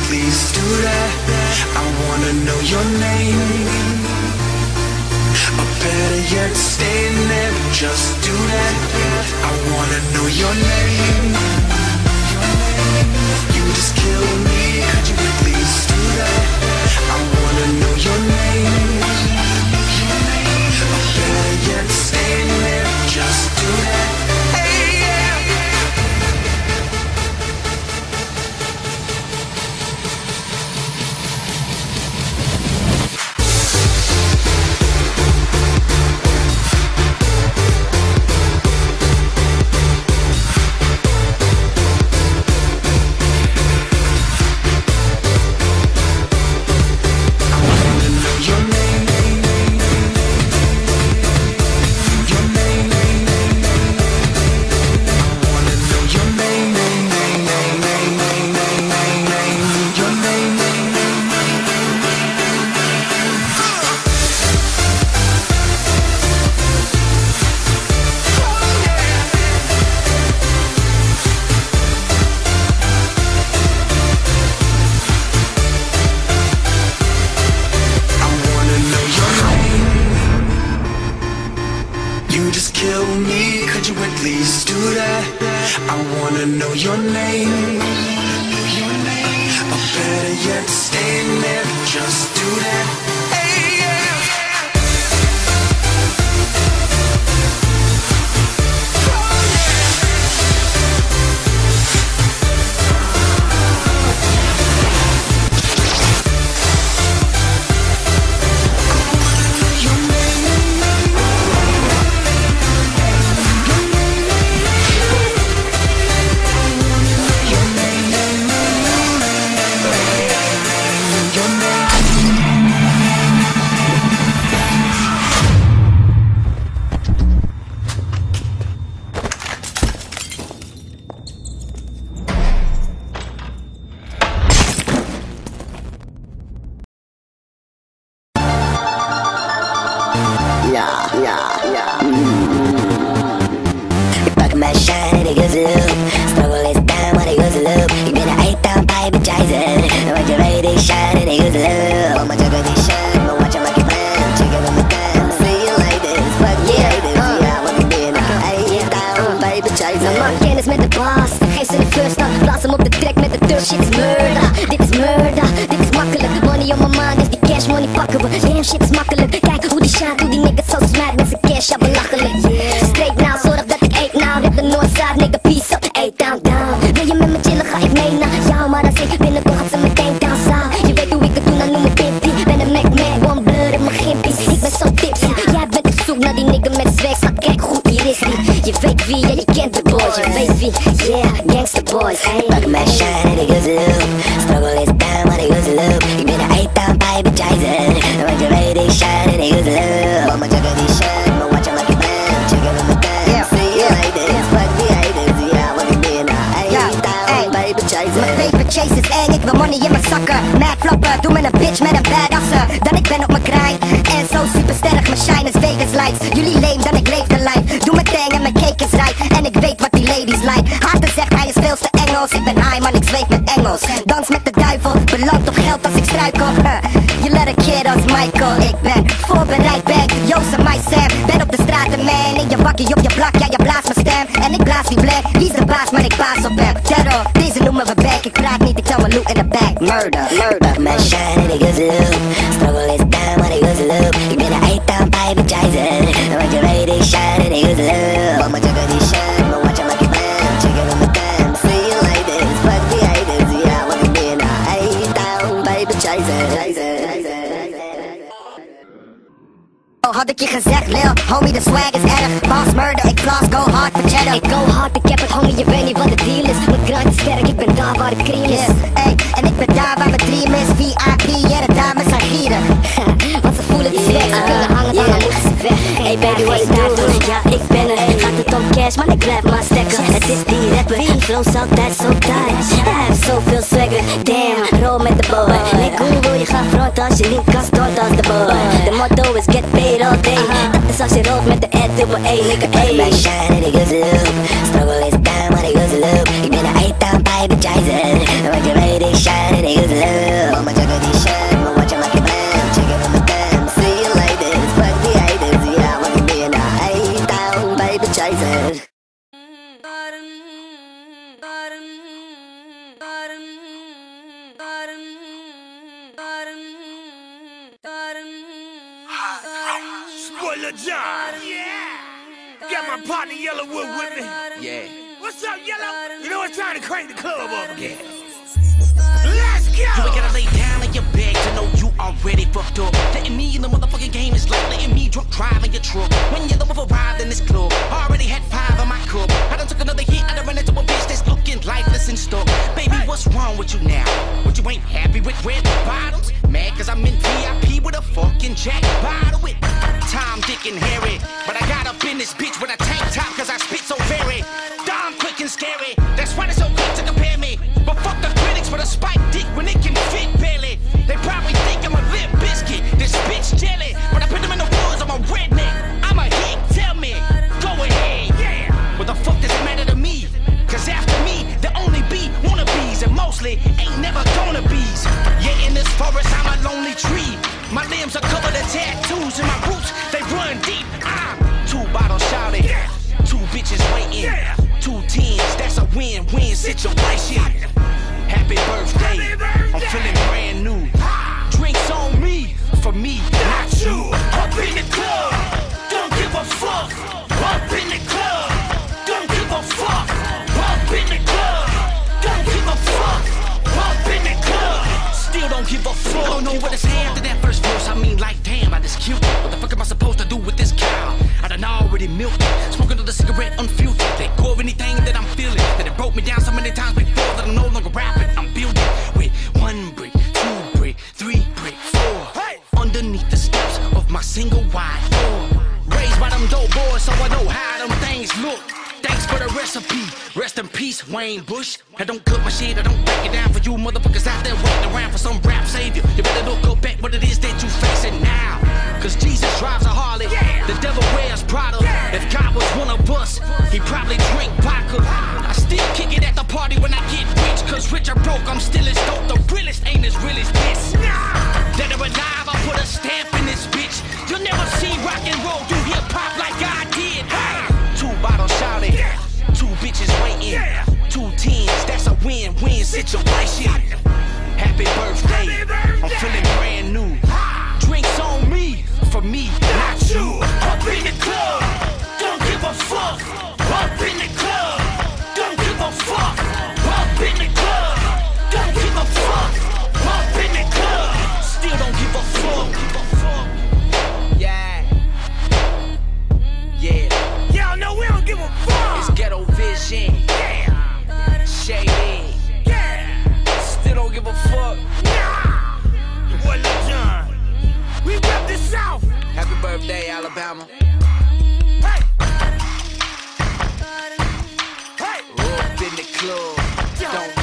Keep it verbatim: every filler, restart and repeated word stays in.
please do that? I wanna know your name. Or better yet, stay there, just do that. I wanna know your name. You just kill me, could you please do that? I wanna know your name. Or better yet, stay there, just do that. Hey, yeah. Dans met de duivel, beland op geld als ik struikel. Je let een keer als Michael. Ik ben voorbereid, ben Joost en my Sam. Ben op de straten man, in je bakkie op je blak. Ja, je blaast mijn stem en ik blaas die black. Wie is de baas, maar ik baas op hem. Terror, deze noemen we back. Ik praat niet, ik tel mijn loot in de back. Murder, murder. Mijn shine en ik use the loop. Struggle is down, maar ik use the loop. Ik ben een eitan, pijp en chaser. Want je weet ik shine en ik use the loop. Mama juggen die shine, maar watch je like it man. Check it on the damn, see you like this. Fuck the haters, yeah, wat ik ben een eitan, pijp en chaser. Oh, had ik je gezegd, lil, homie, de swag is erg. Boss murder, ik floss, go hard for cheddar. Ik go hard, ik heb het, homie, je weet niet wat de deal is. Mijn grind is sterk, ik ben daar waar het cream is. Yeah, ey, en ik ben daar waar mijn dream is. V I P, yeah, de dames zijn gieren. Want ze voelen die swag, ze kunnen hangen, dan moeten ze weg. Hey baby, what you doing? Ja, ik ben er. Gaat het om cash, maar ik blijf maar stekken. Het is die rapper, flows altijd zo tight. Hij heeft zoveel swagger, damn, roll met de boy. Nee, cool, wil je gaan front als je niet kan stort als de boy. De motto is get paid all day. Dat is als je rolt met de ad dubbel A, nigga, ey. Mijn shine en ik use the loop. Struggle is down, maar ik use the loop. Ik ben een eitan, pijp en chaser. Want je weet ik shine en ik use the loop. Lil Jon. Yeah. Got my partner Yellowwood with me. Yeah. What's up, Yellow? You know it's time to crank the club up again. Let's go! You ain't gotta lay down in your bed to know you already fucked up. Letting me in the motherfucking game is like letting me drunk drive in your truck. When Yellow Wolf arrived in this club, already had five on my cup. I done took another hit, I done ran into a bitch that's looking lifeless and stuck. Baby, what's wrong with you now? What, you ain't happy with red bottoms? Mad cause I'm in V I P with a fucking Jack bottle with Tom, Dick, and Harry. But I got up in this bitch with a tank top cause I spit so very darn quick and scary. That's why they so quick to compare me. But fuck the critics for the spike dick when it can fit barely. They probably think I'm a lip biscuit, this bitch jelly. When I put them in the woods, I'm a redneck. I'm a hit, tell me. Go ahead, yeah. What the fuck does it matter to me? Cause after me, there only be wannabes, and mostly ain't never gonna be's. Yeah, in this forest, I'm a lonely tree. My limbs are covered in tattoos, and my roots, they run deep. I'm two bottles shouting, yeah. Two bitches waiting, yeah. Two tens, that's a win-win situation. Happy birthday, Happy birthday, I'm feeling brand new. Drinks on me, for me, not you. Up in the club, don't give a fuck. Up in the club, don't give a fuck. Up in the club, don't give a fuck. Up in the club, still don't give a fuck. I don't know what to say after that first verse. I mean, like, damn, I just cute. What the fuck am I supposed to do with this cow? I done already milked it. Smoking another cigarette unfiltered. Let go of anything that I'm feeling. That it broke me down so many times before that I'm no longer rapping. I'm building with one brick, two brick, three brick, four. Hey. Underneath the steps of my single wide door. Raised by them dope boys, so I know how them things look. Thanks for the recipe. Rest in peace, Wayne Bush. I don't cook my shit, I don't break it down for you motherfuckers out there waiting around for some rap savior. You better look up at what it is that you facing now. Cause Jesus drives a Harley, yeah. The devil wears Prada, yeah. If God was one of us, he probably drink vodka. I still kick it at the party when I get rich. Cause rich or broke, I'm still as dope. The realest ain't as real as this. Dead or alive, I put a stamp in this bitch. You'll never see rock and roll do hip hop like I did. Hey. Two bottles shouting, yeah. Two bitches waiting, yeah. Two tens, that's a win-win situation. Happy birthday, Happy birthday, I'm feeling brand new. Drinks on me, for me, not you. Up in the club, don't give a fuck. Up in the club, don't give a fuck. Up in the club, don't give a fuck. Up in the club, still don't give a fuck. Yeah, yeah. Y'all know we don't give a fuck. It's Ghetto Vision, yeah. Shady, yeah. Still don't give a fuck. Nah. Your boy Lil Jon. We rep the South. Happy birthday, Alabama. Hey. Hey. Up in the club, don't